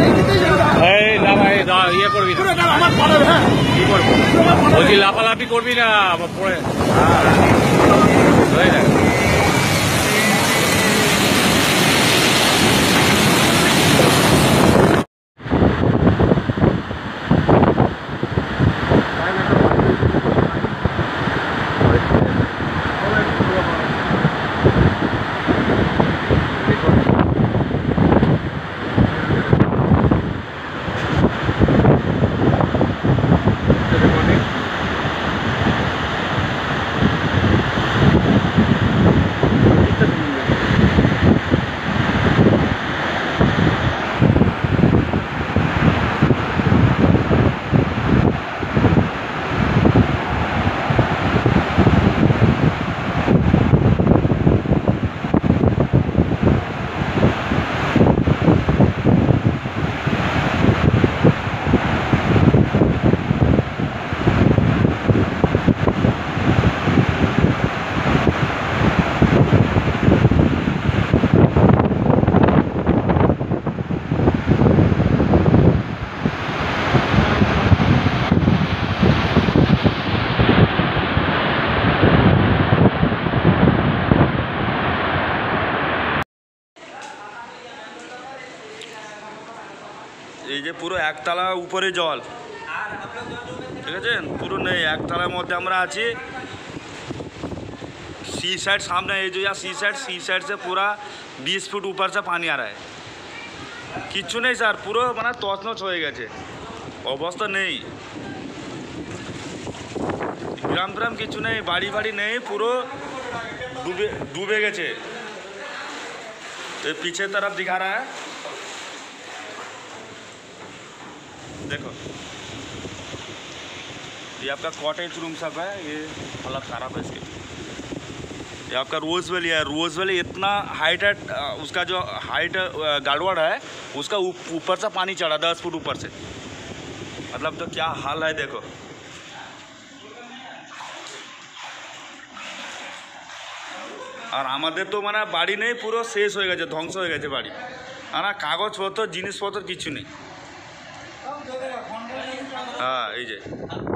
এই না ভাই ইয়ে করবি না, কি করবো বলছি, লাফালাফি করবি না পরে। হয়ে যায়। এই যে পুরো একতলা উপরে জল, ঠিক আছে, পুরো নেই, একতলার মধ্যে আমরা আছি। सी साइड सामने है जो यहाँ सी साइड से पूरा 20 फुट ऊपर से पानी आ रहा है। किच्छु नहीं सर, পুরো মানে তছনছ হয়ে গেছে, অবস্থা নেই, গ্রাম গ্রাম কিছু নেই, বাড়ি বাড়ি নেই, পুরো डूबे গেছে। तो पीछे तरफ दिखा रहा है, देखो ये आपका कॉटेज रूम सब है, ये हालत ख़राब है इसकी। ये आपका रोज़ वैली है, रोज़ वैली इतना हाइट है, उसका जो हाइट गाड़वाड़ है उसका ऊपर से पानी चढ़ा 10 फुट ऊपर से, मतलब तो क्या हाल है देखो। আর আমাদের তো মানে বাড়ি নেই, পুরো শেষ হয়ে গেছে, ধ্বংস হয়ে গেছে বাড়ি, আর কাগজপত্র জিনিসপত্র কিছু নেই। হ্যাঁ এই যে